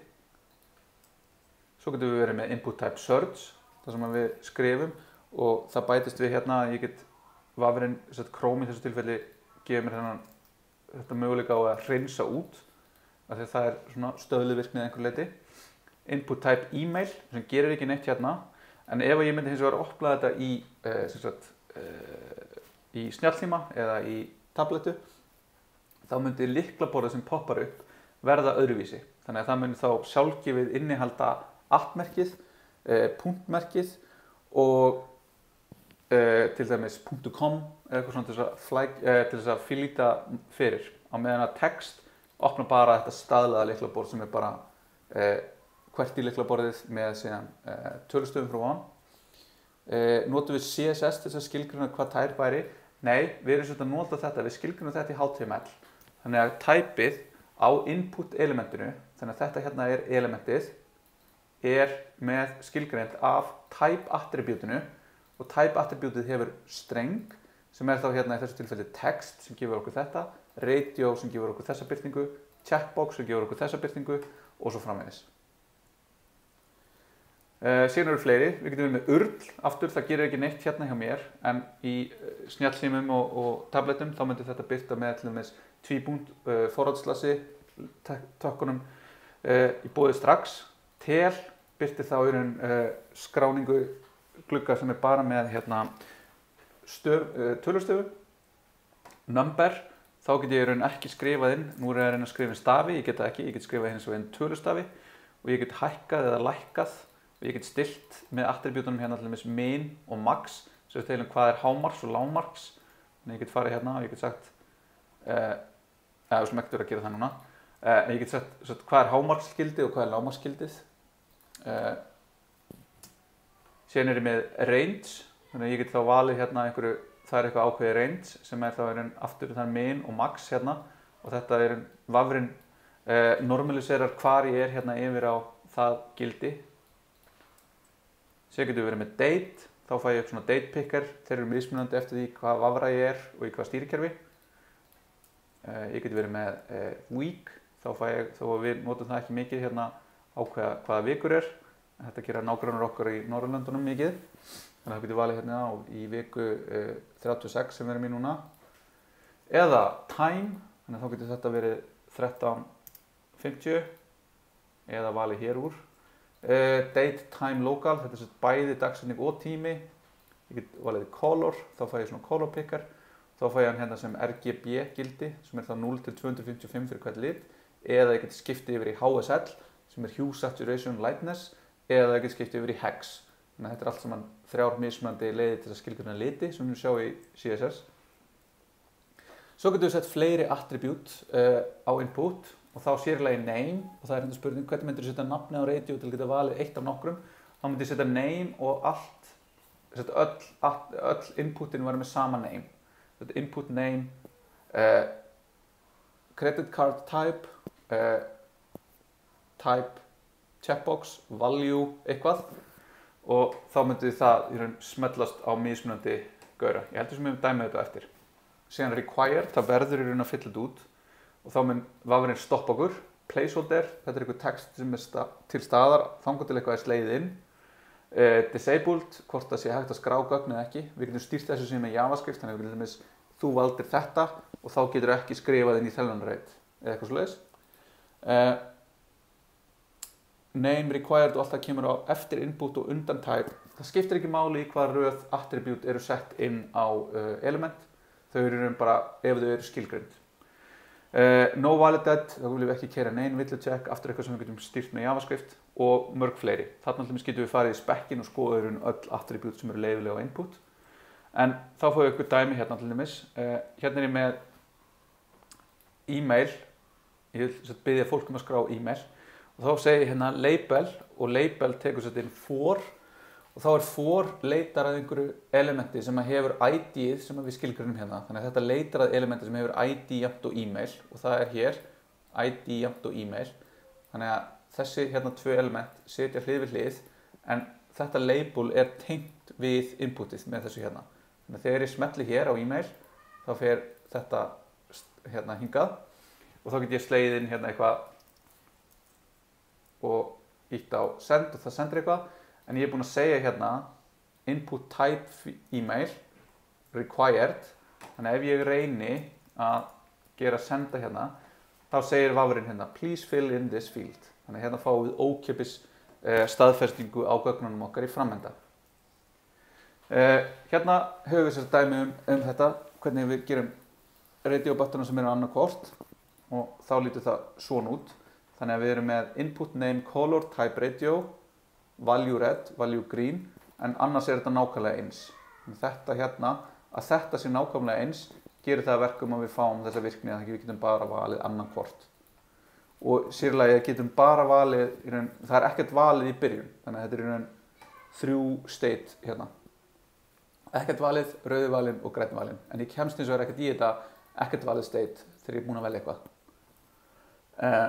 Svo getum við verið með input type search þar sem við skrifum og það bætist við hérna að ég get vafrinn, Chrome í þessu tilfelli gefur mér þennan þetta möguleika á að hreinsa út af því að það er svona stöðluvirknið einhver leiti. Input type email sem gerir ekki neitt hérna en ef ég myndi hins vegar að opna þetta í, eh, sem sagt, eh, í snjallsíma eða í tabletu þá myndi lyklaborðið sem poppar upp verða öðruvísi. Þannig að það myndi þá sjálfgefið innihalda appmerkið, eh, punktmerkið og eh, til dæmis .com eða eitthvað svona til þess að, flæk, eh, til þess að fylgja fyrir á meðan að text opna bara þetta staðlaða lyklaborð sem er bara eh, hvert í lyklaborðið með síðan eh, tölustöfum frá ofan. Eh, notum við C S S til þess að skilgreina hvað tær væri? Nei, við erum svolítið að nota þetta, við skilgreinum þetta í H T M L. Þannig að tæpið á input elementinu, þannig að þetta hérna er elementið, er með skilgreind af type attributinu og type attributið hefur streng sem er þá hérna í þessu tilfelli text sem gefur okkur þetta, radio sem gefur okkur þessa birtingu, checkbox sem gefur okkur þessa birtingu og svo framvegis. Uh, síðan eru fleiri, við getum við með url, aftur það gerir ekki neitt hérna hjá mér en í snjallsímum og, og tabletum þá myndir þetta birta með til dæmis tvíbúnt, uh, forráðslasi, tökkunum uh, í boði strax. Tel birtir þá í raun uh, skráningu glugga sem er bara með hérna, stöf, uh, tölustöfu. Number, þá get ég í raun ekki skrifað inn, nú er ég að reyna að skrifa inn stafi, ég get það ekki, ég get skrifað hins og inn tölustafi og ég get hækkað eða lækkað og ég get stilt með attributunum hérna til dæmis min og max sem við teilum hvað er hámarks og lágmarks. Þannig ég get farið hérna og ég get sagt uh, eða sem ekkert verið að gera það núna uh, ég get sagt, sagt hvað er hámarksgildi og hvað er lágmarksgildið. Uh, síðan er ég með range, þannig að ég get þá valið hérna einhverju, það er eitthvað ákveðið range sem er þá er aftur þannig min og max hérna og þetta er vafrinn uh, normaliserar hvar ég er hérna yfir á það gildi. Sér getur við verið með date, þá fæ ég upp svona date picker, þeir eru mismunandi eftir því hvað vafra ég er og í hvað stýrikerfi. Uh, ég getur verið með uh, week, þá fæ ég, þó að við notum það ekki mikið hérna ákveða hvaða vikur er. Þetta gera nágrannar okkar í Norðurlöndunum mikið. Þannig að það getur valið hérna á í viku uh, þrjátíu og sex sem við erum í núna. Eða time, þannig að þá getur þetta verið þrettán fimmtíu eða valið hér úr. Uh, date, time, local, þetta er svo bæði dagsetning og tími. Ég get valið color, þá fæ ég svona color picker. Þá fæ ég hann hérna sem R G B gildi, sem er þá núll til tvö hundruð fimmtíu og fimm fyrir hvert lit. Eða ég get skiptið yfir í H S L, sem er Hue, Saturation, Lightness. Eða ég get skiptið yfir í Hex. Þannig að þetta er allt saman þrjár mismunandi leiðir til að skilgreina liti, sem við sjá í C S S. Svo getum við sett fleiri attribute uh, á input. Og þá sérlega í name, og það er hérna spurning hvernig myndir þú setja nafni á radio til að geta valið eitt af nokkrum. Þá myndir ég setja name og allt, setja öll, all, öll inputin var með sama name. Þetta input name, uh, credit card type, uh, type, checkbox, value, eitthvað. Og þá myndir það í raun smellast á mismunandi gaura. Ég heldur sem ég hef dæmið þetta eftir. Síðan required, það verður í raun að fylla þetta út. Og þá mun vafrinn stoppa okkur, placeholder, þetta er eitthvað text sem er sta til staðar, þangað til eitthvað er slegið inn. Uh, disabled, hvort það sé hægt að skrá gögn eða ekki. Við getum stýrt þessu sem er JavaScript, þannig að við getum þess, þú valdir þetta og þá getur ekki skrifað inn í þennan reit eða eitthvað svoleiðis. Uh, name, required og allt það kemur á eftir input og undan type. Það skiptir ekki máli í hvað röð attribute eru sett inn á uh, element. Þau eru bara ef þau eru skilgreind. Uh, no validated, þá viljum við ekki keyra nein villucheck, aftur eitthvað sem við getum stýrt með JavaScript og mörg fleiri. Þarna getum við farið í spekkin og skoða öll attribute sem eru leyfilega á input. En þá fáum við eitthvað dæmi hérna til dæmis. Uh, hérna er ég með e-mail, ég vil biðja fólk um að skrá e-mail og þá segi ég hérna label og label tekur sér inn for og þá er for leitar að einhverju elementi sem hefur I D-ið sem við skilgreinum hérna. Þannig að þetta leitar að elementi sem hefur I D jafnt og e-mail og það er hér I D jafnt og e-mail. Þannig að þessi hérna tvö element setja hlið við hlið en þetta label er tengt við inputið með þessu hérna. Þannig að þegar ég smelli hér á e-mail þá fer þetta hérna hingað og þá get ég slegið inn hérna eitthvað og ítt á send og það sendir eitthvað. En ég er búinn að segja hérna input type email required. Þannig að ef ég reyni að gera senda hérna þá segir vafrinn hérna please fill in this field. Þannig að hérna fáum við ókeypis uh, staðfestingu á gögnunum okkar í framenda. Uh, hérna höfum við sér dæmi um, um þetta hvernig við gerum radio-buttonum sem eru annarkvort og þá lítur það svona út. Þannig að við erum með input name color type radio value red, value green, en annars er þetta nákvæmlega eins. Þetta hérna, að þetta sé nákvæmlega eins, gerir það verkum að við fáum þessa virkni að við getum bara valið annan hvort. Og sérlega getum bara valið, raun, það er ekkert valið í byrjun, þannig að þetta er í raun þrjú state hérna. Ekkert valið, rauði valin og grænni valin, en ég kemst eins og er ekkert í þetta ekkert valið state þegar ég er búinn að velja eitthvað. Uh,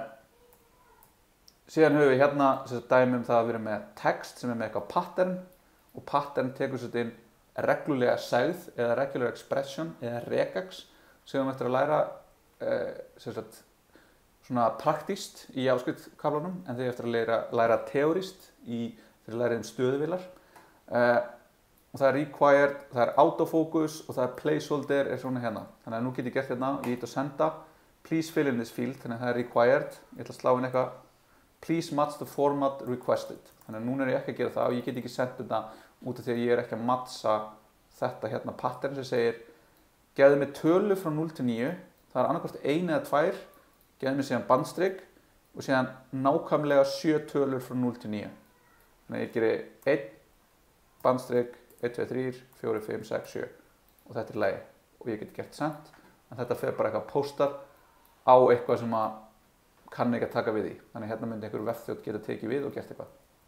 Síðan höfum við hérna dæmi um það að við erum með text sem er með eitthvað pattern og pattern tekur sér inn reglulega segð eða regular expression eða regex sem við eftir að læra eh, sagt, svona praktíst í JavaScript-kaflanum en þegar eftir að læra, læra teorist í þegar við læriðum stöðuvilar. Eh, og það er required, það er autofocus og það er placeholder er svona hérna. Þannig að nú get ég gert hérna og ég get að senda please fill in this field, þannig að það er required. Ég ætla að slá inn eitthvað please match the format requested. Þannig að núna er ég ekki að gera það og ég get ekki sendt þetta út af því að ég er ekki að matcha þetta hérna pattern sem segir gefðu mig tölu frá núll til níu, það er annarkvort ein eða tvær, gefðu mig síðan bandstrik og síðan nákvæmlega sjö tölur frá núll til níu. Þannig að ég geri einn bandstrik, einn, tveir, þrír, fjórir, fimm, sex, sjö og þetta er lagi og ég get gert sendt en þetta fer bara eitthvað postar á eitthvað sem að kann ekki að taka við í. Þannig að hérna myndi einhver vefþjónn geta tekið við og gert eitthvað.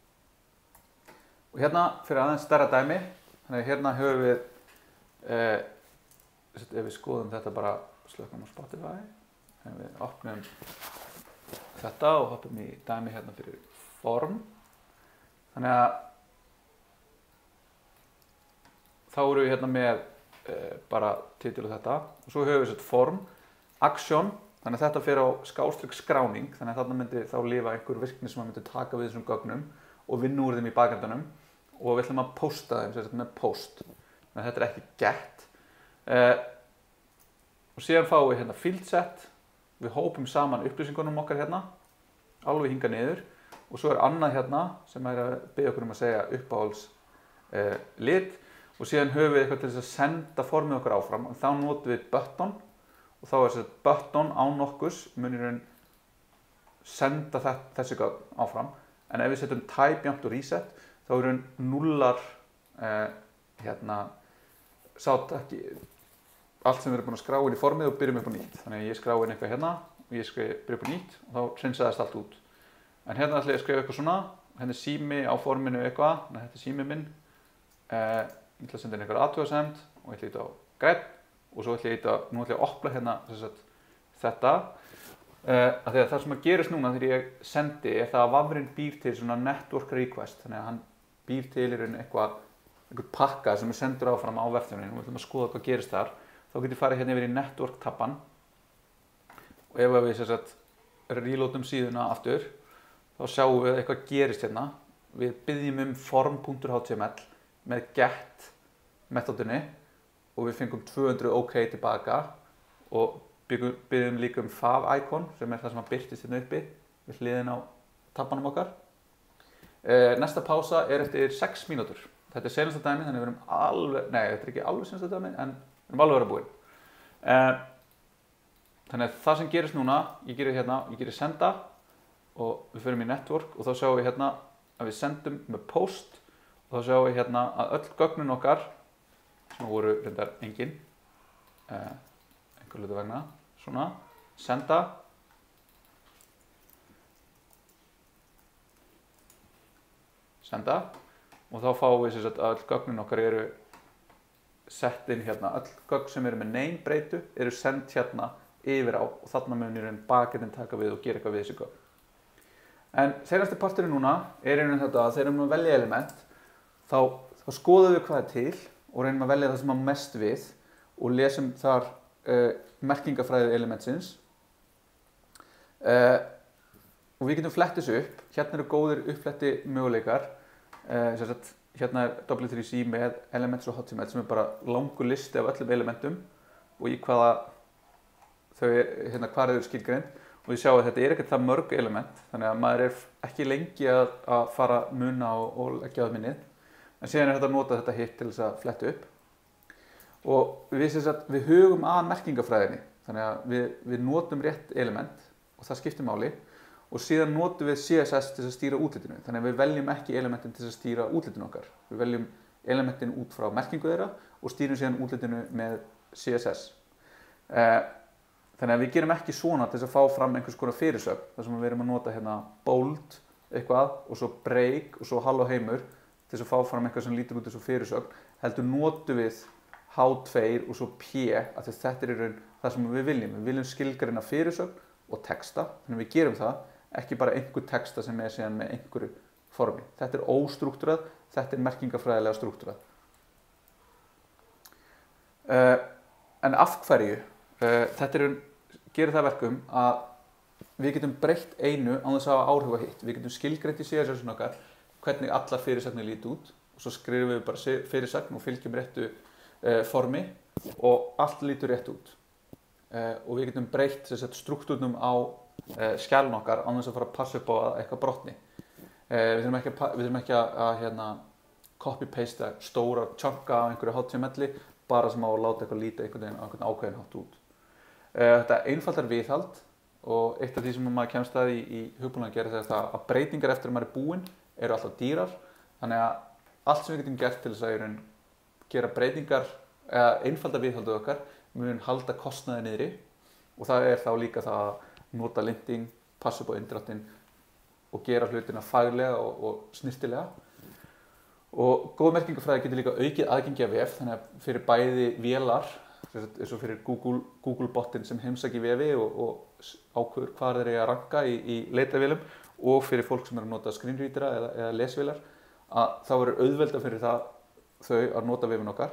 Og hérna fyrir aðeins stærra dæmi, þannig að hérna höfum við, eh, ef við skoðum þetta bara slökum á Spotify, ef við opnum þetta og hoppum í dæmi hérna fyrir form. Þannig að þá erum við hérna með eh, bara titil og þetta og svo höfum við sett form, action. Þannig að þetta fer á skástrygg skráning, þannig að þarna myndi þá lifa einhver virkni sem myndi taka við þessum gögnum og vinna úr þeim í bakendanum og við ætlum að posta þeim, sem sagt með post. Þannig að þetta er ekki get. Uh, og síðan fáum við hérna field set, við hópum saman upplýsingunum okkar hérna, alveg hinga niður og svo er annað hérna sem er að biðja okkur um að segja uppáhalds eh, lit og síðan höfum við eitthvað til þess að senda formið okkar áfram og þá notum við button og þá er þess að button án nokkurs munir senda þessi gögn áfram en ef við setjum type jafnt og reset þá eru nullar eh, hérna sátt ekki allt sem við erum búin að skrá inn í formið og byrjum upp á nýtt. Þannig að ég skrá inn eitthvað hérna og ég byrjum upp á nýtt og þá hreinsaðist allt út. En hérna ætla ég að skrifa eitthvað svona, hérna er sími á forminu eitthvað, þannig að þetta er sími minn. Eh, ég ætla að senda inn eitthvað athugasemd og ég ætla að íta á grep og svo ætla ég að íta, nú ætla ég að opna hérna sagt, þetta. Eh, að því að það sem að gerist núna þegar ég sendi er það að vafrinn býr til svona network request, þannig að hann býr til í raun eitthvað, eitthvað pakka sem er sendur áfram á vefþjóninum og við ætlum að skoða hvað gerist þar. Þá getur ég farið hérna yfir í network tabban og ef við sem sagt reloadum síðuna aftur þá sjáum við eitthvað gerist hérna. Við byggjum um form.html með get metodunni og við fengum tvö hundruð OK tilbaka og byggjum líka um fav icon sem er það sem að birtist hérna uppi við hliðin á tabbanum okkar. Eh, næsta pása er eftir sex mínútur. Þetta er seinasta dæmi þannig við erum alveg, nei þetta er ekki alveg seinasta dæmi en við erum alveg að vera búin. Eh, þannig að það sem gerist núna, ég gerir hérna, ég gerir senda og við förum í network og þá sjáum við hérna að við sendum með post og þá sjáum við hérna að öll gögnin okkar sem voru reyndar engin eh, einhver hluta vegna svona, senda senda og þá fáum við sem sagt að öll gögnin okkar eru sett inn hérna, öll gögn sem eru með name breytu eru send hérna yfir á og þarna munir einn bakendinn taka við og gera eitthvað við þessi gögn. En seinasti parturinn núna er einhvern þetta að þegar við erum að velja element þá, þá skoðum við hvað er til og reynum að velja það sem á mest við og lesum þar uh, merkingafræði elementsins uh, og við getum flett þessu upp. Hérna eru góðir uppfletti möguleikar uh, sem sagt, hérna er W þrjú C með elements og html sem er bara langur listi af öllum elementum og í hvaða þau hérna hvar eru skilgreind og við sjáum að þetta er ekkert það mörg element þannig að maður er ekki lengi að, að fara muna og, og leggja á minnið en síðan er þetta að nota þetta hitt til þess að fletta upp og við, sagt, við hugum að merkingafræðinni þannig að við, við notum rétt element og það skiptir máli og síðan notum við C S S til að stýra útlitinu þannig að við veljum ekki elementin til að stýra útlitinu okkar við veljum elementin út frá merkingu þeirra og stýrum síðan útlitinu með C S S eh, Þannig að við gerum ekki svona til þess að fá fram einhvers konar fyrirsögn þar sem við erum að nota hérna bold eitthvað og svo break og svo hall og heimur til þess að fá fram eitthvað sem lítur út eins og fyrirsögn heldur notum við H tvö og svo P að þetta er í raun það sem við viljum. Við viljum skilgreina fyrirsögn og texta þannig að við gerum það ekki bara einhver texta sem er síðan með einhverju formi. Þetta er óstruktúrað, þetta er merkingafræðilega struktúrað. Uh, en af hverju? Uh, þetta er, gerir það verkum að við getum breytt einu án þess að hafa áhrif á hitt. Við getum skilgreint í C S S-un okkar hvernig allar fyrirsagnir líti út og svo skrifum við bara fyrirsagn og fylgjum réttu uh, formi og allt lítur rétt út. Uh, og við getum breytt struktúrnum á uh, skjælun okkar án þess að fara að passa upp á að eitthvað brotni. Uh, við þurfum ekki að, við þurfum ekki að, að hérna, copy-paste stóra chunka á einhverju H T M L-i bara sem á að láta eitthvað líta einhvern veginn á einhvern ákveðin hátt út. Þetta einfaldar viðhald og eitt af því sem maður kemst að í, í hugbúnaði að gera þetta að breytingar eftir að maður er búinn eru alltaf dýrar þannig að allt sem við getum gert til þess að gera breytingar eða einfaldar viðhaldið okkar mun halda kostnaði niðri og það er þá líka það að nota linting, passa upp á inndráttinn og gera hlutina faglega og, og snyrtilega og góð merkingafræði getur líka aukið aðgengi af vef þannig að fyrir bæði vélar eins og fyrir Google, Google botin sem heimsækir vefi og, og ákveður hvað þeir eiga að ranka í, í leitavélum og fyrir fólk sem er að nota screenreadera eða, eða lesvélar að þá verður auðvelda fyrir það þau að nota vefin okkar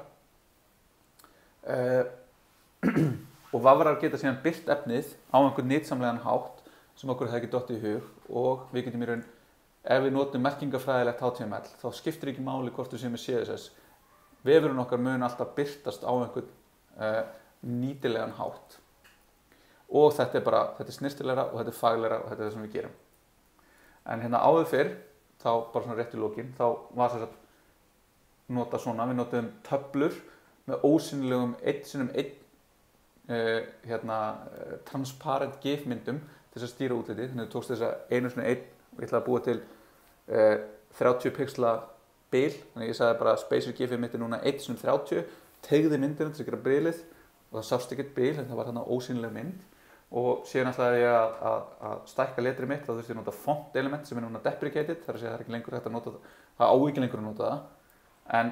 uh, og vafrar geta síðan birt efnið á einhvern nytsamlegan hátt sem okkur hefði ekki dottið í hug og við getum í raun ef við notum merkingafræðilegt H T M L þá skiptir ekki máli hvort við séum með C S S vefurinn okkar mun alltaf birtast á einhvern Uh, nýtilegan hátt og þetta er bara, þetta er snyrstilegra og þetta er faglegra og þetta er það sem við gerum. En hérna áður fyrr, þá bara svona rétt í lokin, þá var þess að nota svona, við notum töflur með ósýnilegum einn sinnum einn uh, hérna, uh, transparent gif-myndum til þess að stýra útlitið. Þannig að við tókst þess að einu sinni einn og ég ætlaði að búa til uh, þrjátíu pixla bil, þannig að ég sagði bara spacer gif-ið mitt er núna einn sinnum þrjátíu, tegði myndina til að gera bilið og það sást ekkert bil en það var þarna ósýnileg mynd. Og síðan ætlaði ég að, að, að stækka letrið mitt, þá þurfti ég að nota font element sem er núna deprecated, þar að segja það er ekki lengur hægt að nota það, það á ekki lengur að nota það. En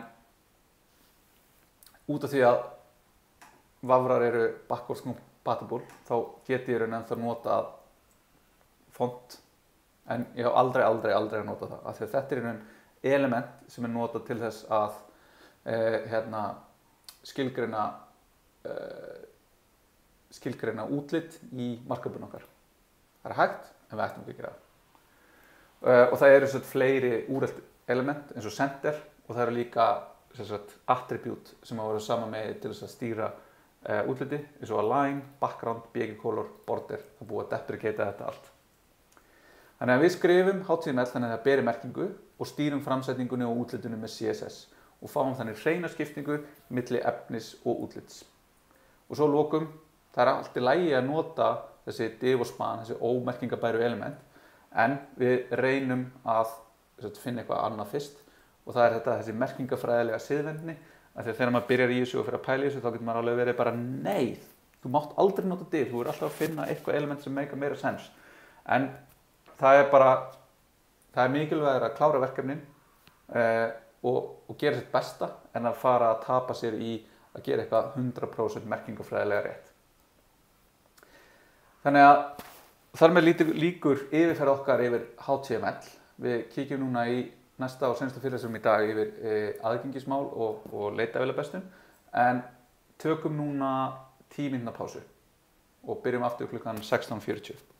út af því að vafrar eru backwards compatible, þá geti ég raun ennþá nota font, en ég hef aldrei, aldrei, aldrei að nota það, af því að þetta er raun element sem er notað til þess að eh, hérna, skilgreina eh, skilgreina útlit í markupinu okkar. Það er hægt, en við ættum ekki að gera það. Uh, og það eru svona fleiri úrelt element eins og center og það eru líka sagt, attribute sem að vera saman með til þess að stýra uh, útliti eins og align, background, B G color, border, það búið að deprecata þetta allt. Þannig að við skrifum H T M L þannig að það beri merkingu og stýrum framsetningunni og útlitinu með C S S og fáum þannig hreina skiptingu milli efnis og útlits. Og svo lokum, það er allt í lagi að nota þessi div og span, þessi ómerkingabæru element, en við reynum að finna eitthvað annað fyrst og það er þetta, þessi merkingafræðilega siðvendni, af því að þegar maður byrjar í þessu og fyrir að pæla í þessu þá getur maður alveg verið bara nei, þú mátt aldrei nota div, þú er alltaf að finna eitthvað element sem meika meira sens. En það er bara, það er mikilvægur að klára verkefnin eh, og, og gera sitt besta en að fara að tapa sér í að gera eitthvað hundrað prósent merkingafræðilega rétt. Þannig að þar með líkur yfirferð okkar yfir H T M L. Við kíkjum núna í næsta og seinasta fyrirlestrum í dag yfir e, aðgengismál og, og leitavélarbeðstun, en tökum núna tíu mínútna pásu og byrjum aftur klukkan sextán fjörutíu.